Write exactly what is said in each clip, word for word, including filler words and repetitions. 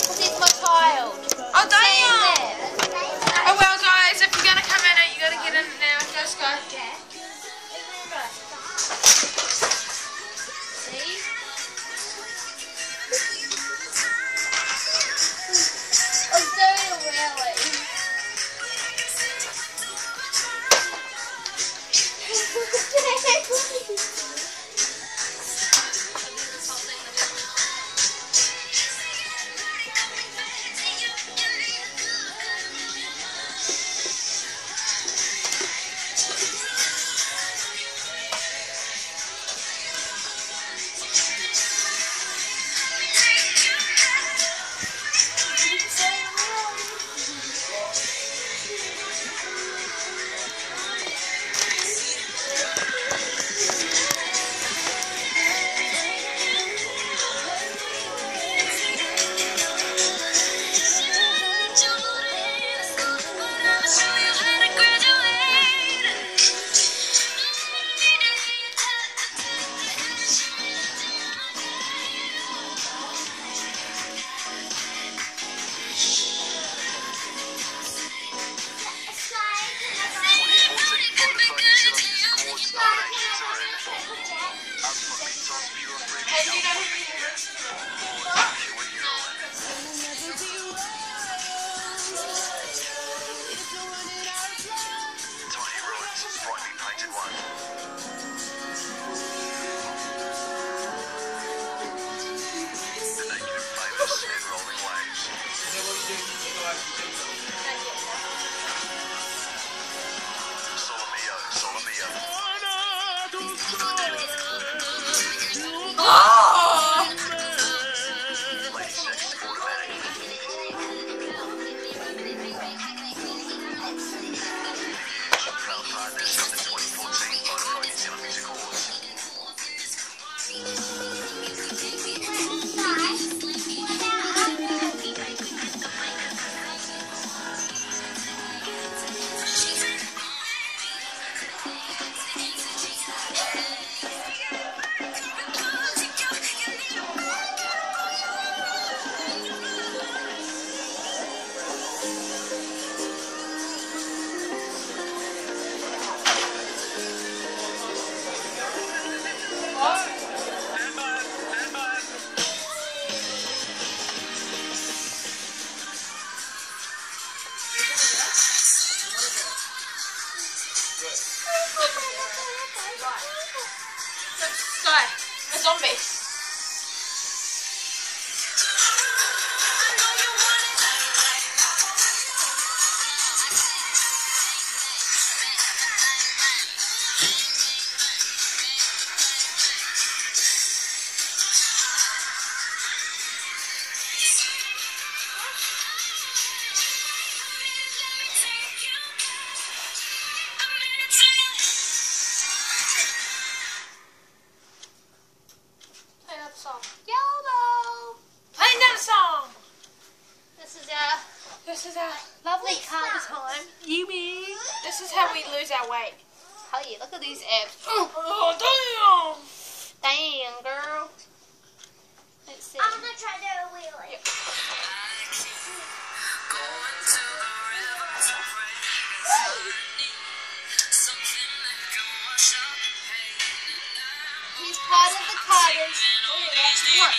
because he's my child. Oh, damn! Oh, well, guys, if you're going to come in it, you got to get in it now. Let's go. Sky, a zombie. YOLO! Play another song! This is our This is our lovely carb time. Yumi. This is how we lose our weight. Oh yeah, look at these abs. Oh, damn! Damn, girl. Let's see. I'm gonna try to do a wheelie. He's part of the Carters. What?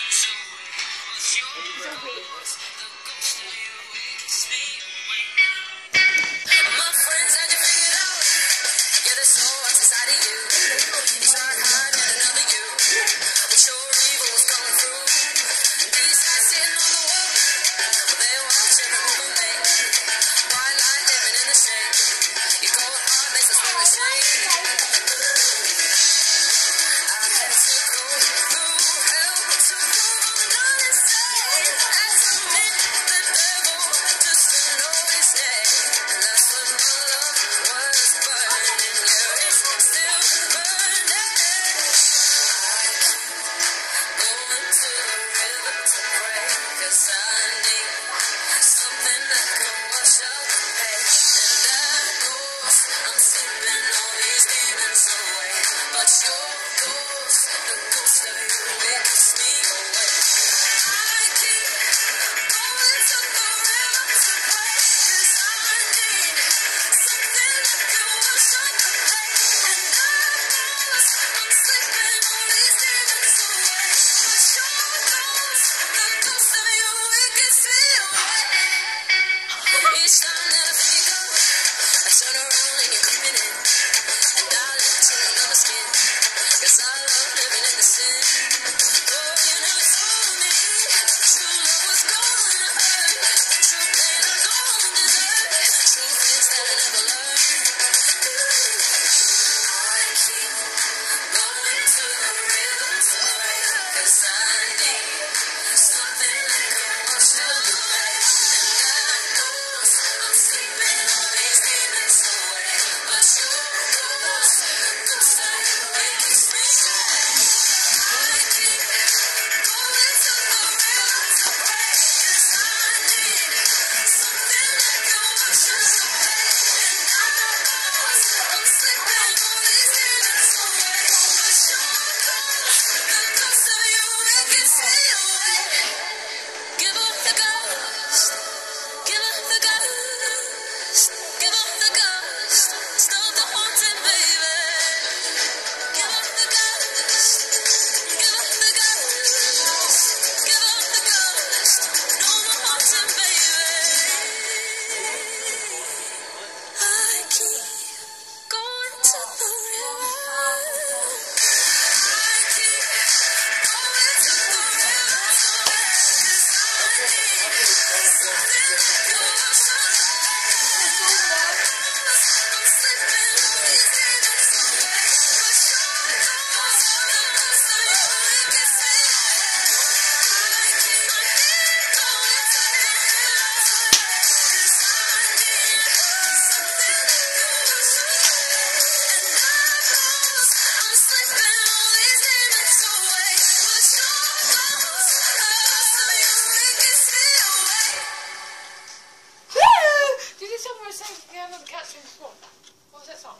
what the cat sings before. What was that song?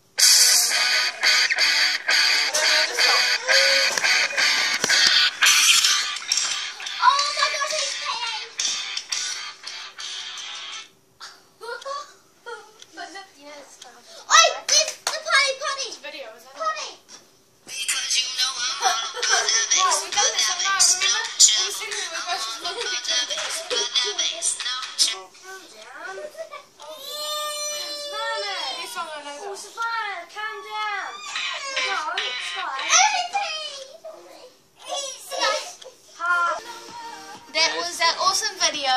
That was that awesome video.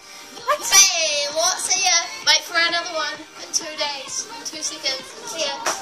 Hey, what? See ya. Wait for another one in two days, in two seconds. See ya.